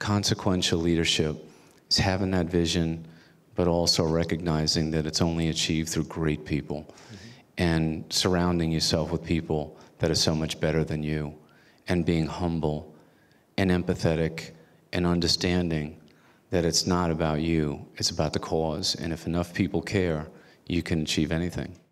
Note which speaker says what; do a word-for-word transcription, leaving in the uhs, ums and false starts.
Speaker 1: consequential leadership is having that vision, but also recognizing that it's only achieved through great people, mm-hmm. and surrounding yourself with people that are so much better than you, and being humble and empathetic and understanding that it's not about you, it's about the cause. And if enough people care, you can achieve anything.